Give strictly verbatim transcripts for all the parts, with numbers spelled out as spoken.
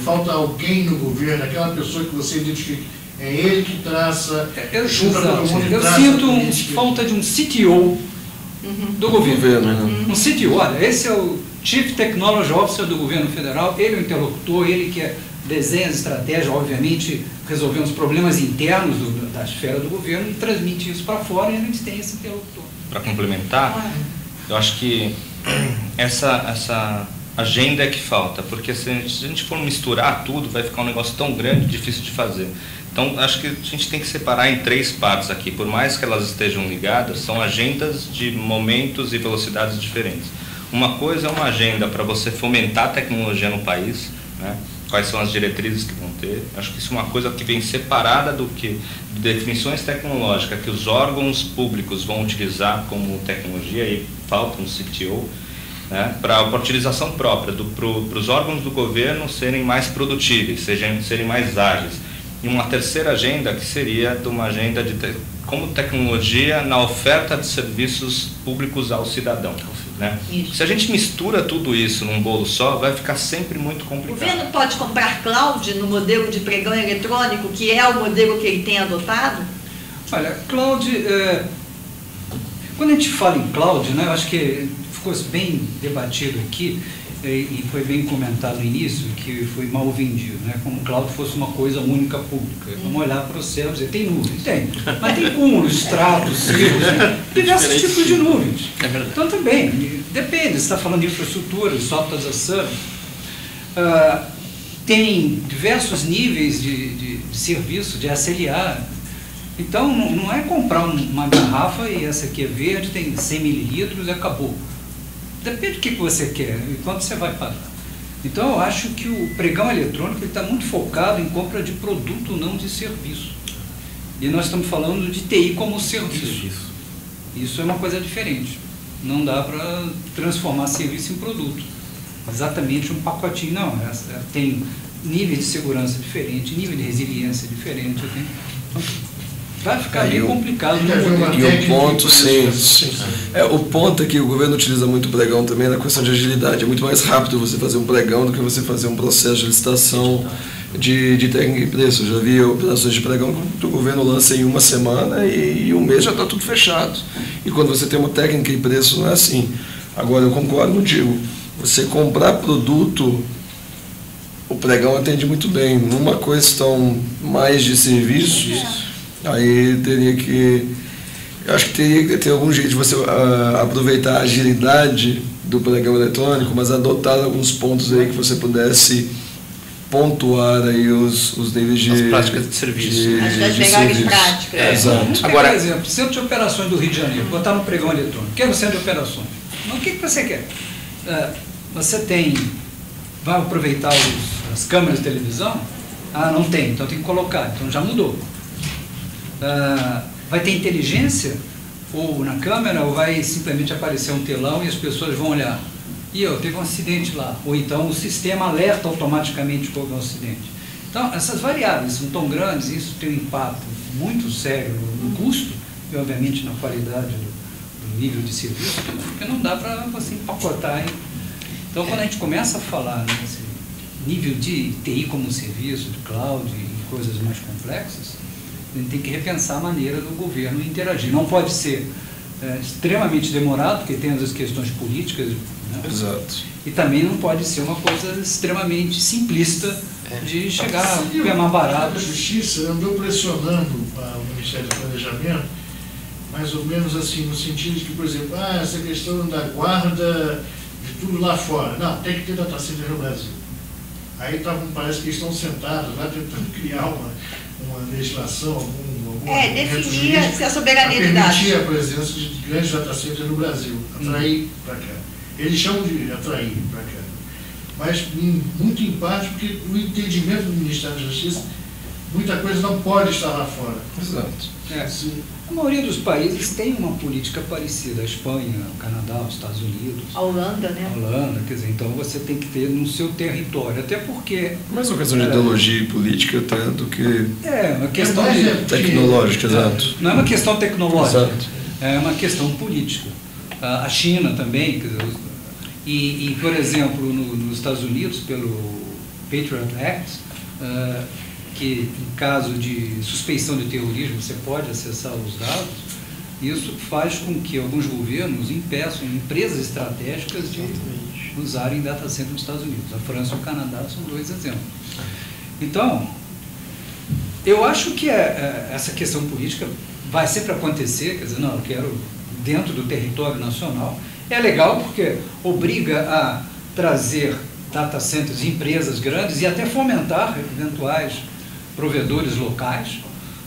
falta alguém no governo, aquela pessoa que você identifica, é ele que traça, eu, junta todo mundo e eu traça sinto um, falta de um C T O uhum. do governo. governo né? Um C T O, olha, esse é o Chief Technology Officer do governo federal, ele é o interlocutor, ele que é, desenha as estratégias, obviamente, resolvendo os problemas internos do, da esfera do governo e transmite isso para fora e a gente tem esse interlocutor. Para complementar, ah. eu acho que essa, essa agenda é que falta, porque se a, gente, se a gente for misturar tudo, vai ficar um negócio tão grande, difícil de fazer. Então, acho que a gente tem que separar em três partes aqui, por mais que elas estejam ligadas, são agendas de momentos e velocidades diferentes. Uma coisa é uma agenda para você fomentar a tecnologia no país, né? Quais são as diretrizes que vão ter. Acho que isso é uma coisa que vem separada do que de definições tecnológicas que os órgãos públicos vão utilizar como tecnologia, e falta um C T O, né? Para a utilização própria, para os órgãos do governo serem mais produtíveis, sejam, serem mais ágeis. E uma terceira agenda que seria de uma agenda de te, como tecnologia na oferta de serviços públicos ao cidadão. Né? Se a gente mistura tudo isso num bolo só, vai ficar sempre muito complicado. O governo pode comprar cloud no modelo de pregão eletrônico, que é o modelo que ele tem adotado? Olha, cloud, é, quando a gente fala em cloud, né, eu acho que ficou bem debatido aqui, e foi bem comentado no início, que foi mal vendido, né? Como o cloud fosse uma coisa única pública. Vamos olhar para o céu e dizer, tem nuvens? Tem. Mas tem cúmulos, estratos, silos, né? Diversos tipos de nuvens. É verdade. Então também, depende, você está falando de infraestrutura, de software as a service. Uh, tem diversos níveis de, de, de serviço, de S L A. Então não, não é comprar uma garrafa e essa aqui é verde, tem cem mililitros e acabou. Depende do que você quer e quanto você vai pagar. Então, eu acho que o pregão eletrônico está muito focado em compra de produto, não de serviço. E nós estamos falando de T I como serviço. serviço. Isso é uma coisa diferente. Não dá para transformar serviço em produto. Exatamente um pacotinho, não. É, é, tem nível de segurança diferente, nível de resiliência diferente. Tem... Vai ficar bem complicado no modelo. E o ponto, sim, sim. É, o ponto é que o governo utiliza muito o pregão também na questão de agilidade. É muito mais rápido você fazer um pregão do que você fazer um processo de licitação de, de técnica e preço. Eu já vi operações de pregão que o governo lança em uma semana e, e um mês já está tudo fechado. E quando você tem uma técnica e preço, não é assim. Agora, eu concordo contigo. Você comprar produto, o pregão atende muito bem. Numa questão mais de serviços... Aí teria que, eu acho que teria que ter algum jeito de você uh, aproveitar a agilidade do pregão eletrônico, mas adotar alguns pontos aí que você pudesse pontuar aí os, os níveis de... As práticas de serviço. De, As das melhores práticas. É, exato. Agora, por exemplo, Centro de Operações do Rio de Janeiro, botar no pregão eletrônico. Quero Centro de Operações. Mas o que, que você quer? Uh, você tem... Vai aproveitar os, as câmeras de televisão? Ah, não tem, então tem que colocar. Então já mudou. Uh, vai ter inteligência ou na câmera, ou vai simplesmente aparecer um telão e as pessoas vão olhar e eu teve um acidente lá, ou então o sistema alerta automaticamente quando houve um acidente. Então essas variáveis são tão grandes, isso tem um impacto muito sério no custo e obviamente na qualidade do, do nível de serviço, porque não dá para você empacotar. Hein? Então quando a gente começa a falar nesse nível de T I como serviço, de cloud e coisas mais complexas, a gente tem que repensar a maneira do governo interagir. Não pode ser é, extremamente demorado, porque tem as questões políticas, né? Exato. E também não pode ser uma coisa extremamente simplista de chegar, que é mais barato. A Justiça andou pressionando o Ministério do Planejamento, mais ou menos assim, no sentido de que, por exemplo, ah, essa questão da guarda de tudo lá fora. Não, tem que ter data center no Brasil. Aí tavam, parece que eles estão sentados lá tentando criar uma... uma legislação, algum, algum é, definir se a soberania de dados. Permitir a presença de grandes data centers no Brasil, atrair hum. para cá. Eles chamam de atrair para cá. Mas em, muito em parte porque o entendimento do Ministério da Justiça, muita coisa não pode estar lá fora. Exato. É, a maioria dos países tem uma política parecida, a Espanha, o Canadá, os Estados Unidos. A Holanda, né? A Holanda, quer dizer, então você tem que ter no seu território, até porque... Mais uma questão de é, ideologia e política até do que... É, uma questão é de, tecnológica, é, exato. Não é uma questão tecnológica, exato. É uma questão política. A China também, quer dizer, e, e por exemplo, no, nos Estados Unidos, pelo Patriot Act, uh, que em caso de suspeição de terrorismo você pode acessar os dados. Isso faz com que alguns governos impeçam empresas estratégicas de usarem data center nos Estados Unidos. A França e o Canadá são dois exemplos. Então, eu acho que é, é, essa questão política vai sempre acontecer, quer dizer, não, eu quero dentro do território nacional. É legal porque obriga a trazer data centers, empresas grandes e até fomentar eventuais provedores locais.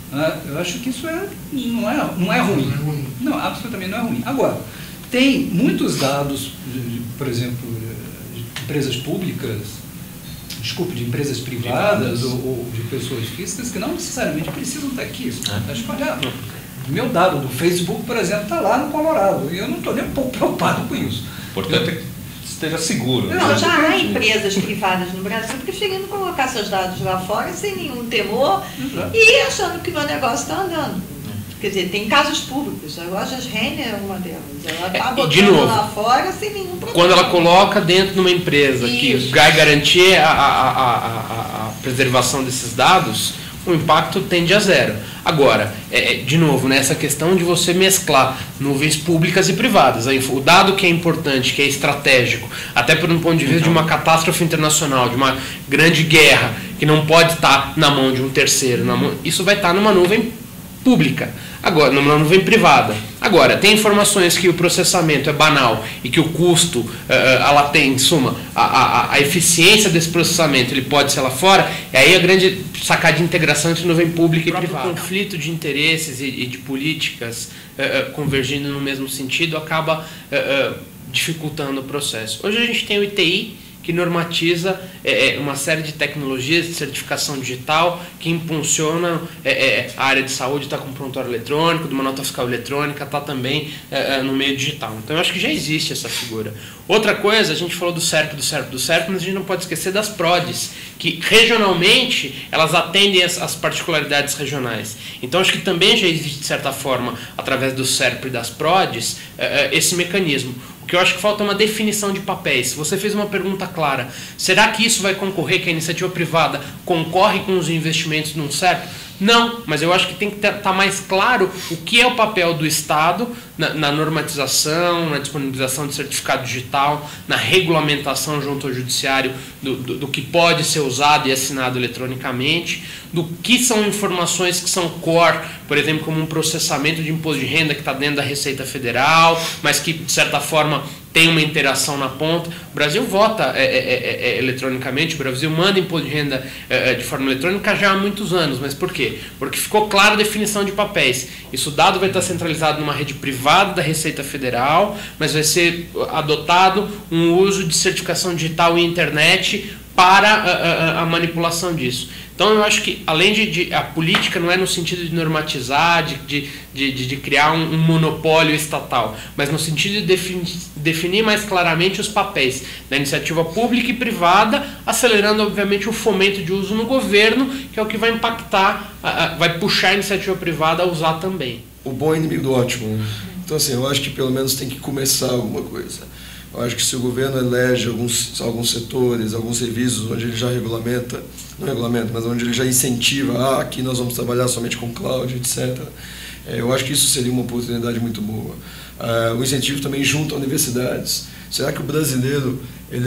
Eu acho que isso é, não, é, não é ruim. Não, absolutamente não é ruim. Agora, tem muitos dados, por exemplo, de empresas públicas, desculpe, de empresas privadas ou, ou de pessoas físicas que não necessariamente precisam estar aqui. Isso está espalhado. Meu dado do Facebook, por exemplo, está lá no Colorado. E eu não estou nem um pouco preocupado com isso. Portanto, é que esteja seguro. Não, já há empresas privadas no Brasil preferindo colocar seus dados lá fora sem nenhum temor Exato. E achando que o meu negócio está andando. Quer dizer, tem casos públicos, a Lojas Renner é uma delas. Ela está botando de novo, lá fora sem nenhum problema. Quando ela coloca dentro de uma empresa Isso. que vai garantir a, a, a, a, a preservação desses dados, o impacto tende a zero. Agora, é, de novo, nessa questão de você mesclar nuvens públicas e privadas. O dado que é importante, que é estratégico, até por um ponto de vista de uma catástrofe internacional, de uma grande guerra, que não pode estar na mão de um terceiro, na mão, isso vai estar numa nuvem pública. Agora, numa nuvem privada. Agora, tem informações que o processamento é banal e que o custo, uh, ela tem, em suma, a, a, a eficiência desse processamento, ele pode ser lá fora, e aí a grande sacada de integração entre nuvem pública e privada. O conflito de interesses e, e de políticas uh, convergindo no mesmo sentido acaba uh, uh, dificultando o processo. Hoje a gente tem o I T I, que normatiza é, uma série de tecnologias de certificação digital que impulsionam é, é, a área de saúde, está com prontuário eletrônico, de uma nota fiscal eletrônica, está também é, é, no meio digital. Então eu acho que já existe essa figura. Outra coisa, a gente falou do SERP, do SERP, do SERP, mas a gente não pode esquecer das PRODES, que regionalmente elas atendem as, as particularidades regionais. Então acho que também já existe, de certa forma, através do SERP e das PRODES, é, é, esse mecanismo. O que eu acho que falta é uma definição de papéis. Você fez uma pergunta clara. Será que isso vai concorrer, que a iniciativa privada concorre com os investimentos num SERP? Não, mas eu acho que tem que estar mais claro o que é o papel do Estado na, na normatização, na disponibilização de certificado digital, na regulamentação junto ao judiciário do, do, do que pode ser usado e assinado eletronicamente, do que são informações que são core, por exemplo, como um processamento de imposto de renda que está dentro da Receita Federal, mas que, de certa forma, tem uma interação na ponta. O Brasil vota é, é, é, eletronicamente, o Brasil manda imposto de renda é, de forma eletrônica já há muitos anos. Mas por quê? Porque ficou clara a definição de papéis. Isso dado vai estar centralizado numa rede privada da Receita Federal, mas vai ser adotado um uso de certificação digital e internet para a, a, a manipulação disso. Então eu acho que, além de, de a política não é no sentido de normatizar, de, de, de, de criar um, um monopólio estatal, mas no sentido de definir, definir mais claramente os papéis da iniciativa pública e privada, acelerando obviamente o fomento de uso no governo, que é o que vai impactar, a, a, vai puxar a iniciativa privada a usar também. O bom é inimigo do ótimo, né? Então assim, eu acho que pelo menos tem que começar alguma coisa. Eu acho que se o governo elege alguns, alguns setores, alguns serviços onde ele já regulamenta, não regulamenta, mas onde ele já incentiva, ah, aqui nós vamos trabalhar somente com cloud, etcétera. É, eu acho que isso seria uma oportunidade muito boa. Ah, o incentivo também junto a universidades. Será que o brasileiro ele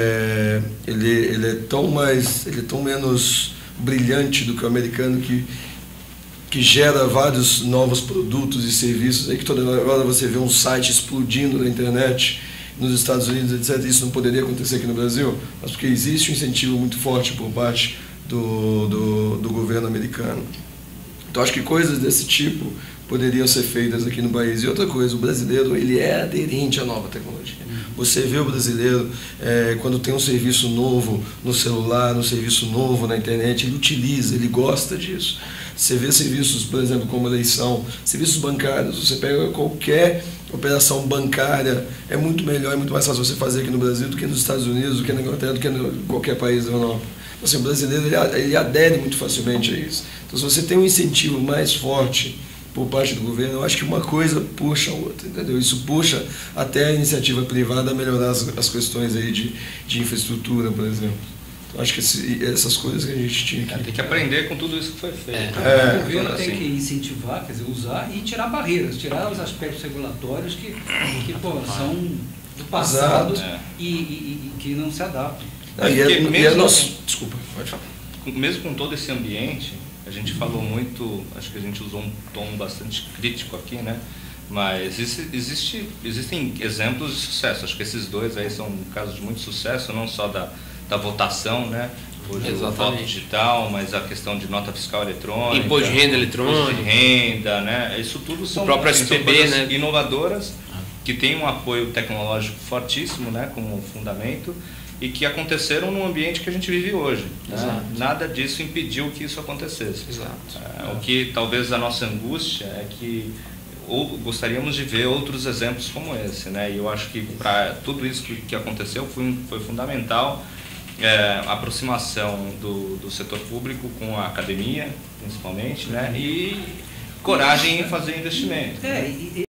é, ele, ele é tão mais, ele é tão menos brilhante do que o americano que que gera vários novos produtos e serviços, aí que toda hora você vê um site explodindo na internet, nos Estados Unidos, etcétera. Isso não poderia acontecer aqui no Brasil, mas porque existe um incentivo muito forte por parte do, do, do governo americano. Então acho que coisas desse tipo poderiam ser feitas aqui no país. E outra coisa, o brasileiro ele é aderente à nova tecnologia. Você vê o brasileiro, é, quando tem um serviço novo no celular, um serviço novo na internet, ele utiliza, ele gosta disso. Você vê serviços, por exemplo, como eleição, serviços bancários, você pega qualquer operação bancária, é muito melhor, é muito mais fácil você fazer aqui no Brasil do que nos Estados Unidos, do que na Inglaterra, do que em qualquer país da Europa. Então, assim, o brasileiro ele, ele adere muito facilmente a isso. Então, se você tem um incentivo mais forte por parte do governo, eu acho que uma coisa puxa a outra, entendeu? Isso puxa até a iniciativa privada a melhorar as, as questões aí de, de infraestrutura, por exemplo. Acho que esse, essas coisas que a gente tinha que... Tem que aprender com tudo isso que foi feito. É. O governo assim. tem que incentivar, quer dizer, usar e tirar barreiras, tirar os aspectos regulatórios que, que pô, são do passado é. e, e, e que não se adaptam. Ah, e é, mesmo, e é nosso... Desculpa, pode falar. Mesmo com todo esse ambiente, a gente falou muito, acho que a gente usou um tom bastante crítico aqui, né? Mas existe, existe, existem exemplos de sucesso. Acho que esses dois aí são casos de muito sucesso, não só da, da votação, né? Hoje o voto digital, mas a questão de nota fiscal eletrônica, imposto de renda eletrônico, imposto de renda, né? Isso tudo são, o próprio assim, S P B, são coisas né? inovadoras que têm um apoio tecnológico fortíssimo, né? Como fundamento, e que aconteceram no ambiente que a gente vive hoje. Né? Nada disso impediu que isso acontecesse. Exato. É, o que talvez a nossa angústia é que ou gostaríamos de ver outros exemplos como esse, né? E eu acho que para tudo isso que, que aconteceu foi, foi fundamental é, a aproximação do, do setor público com a academia, principalmente, né? E coragem em fazer investimento. É, e,